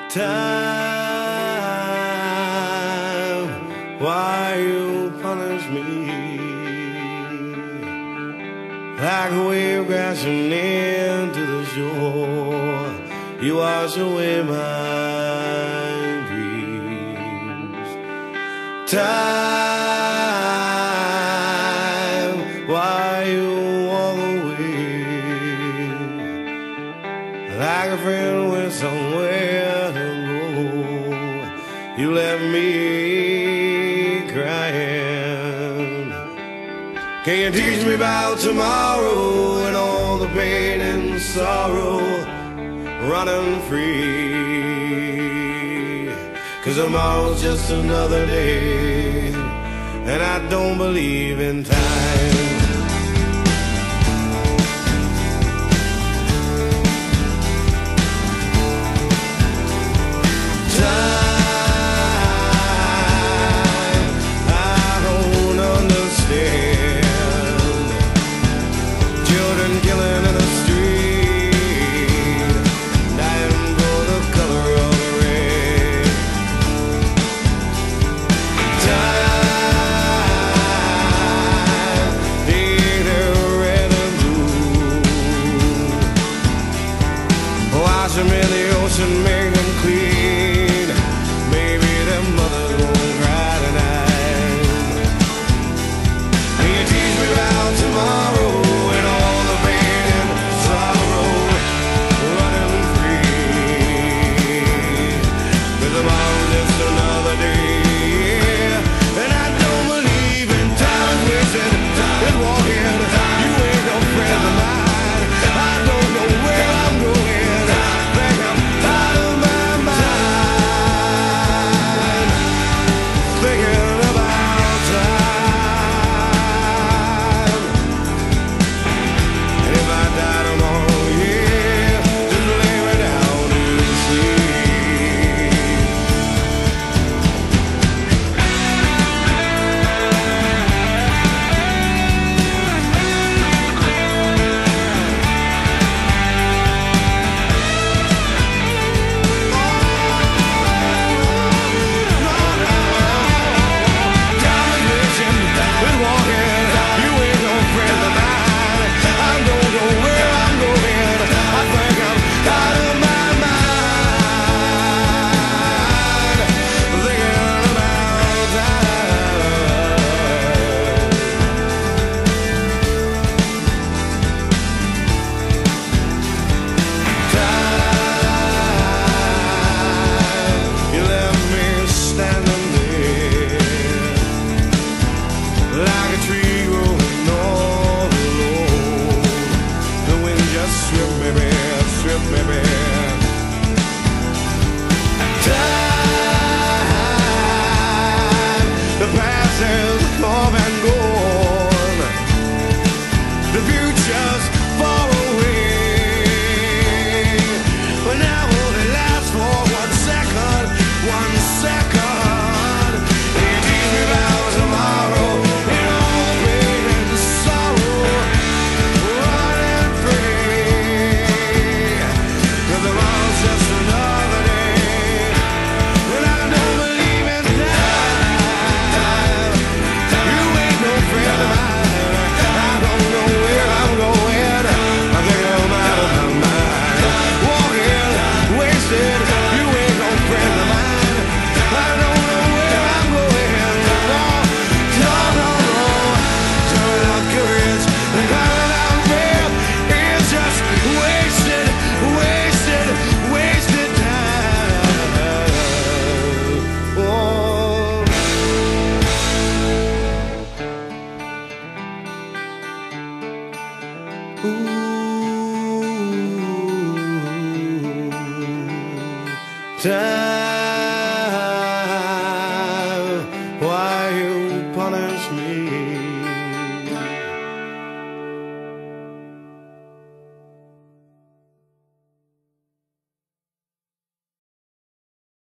Time, why you punish me like a wave crashing into the shore? You wash away my dreams. Time, why you walk away like a friend with somewhere to go? You left me crying. Can you teach me about tomorrow and all the pain and sorrow running free? 'Cause tomorrow's just another day, and I don't believe in time.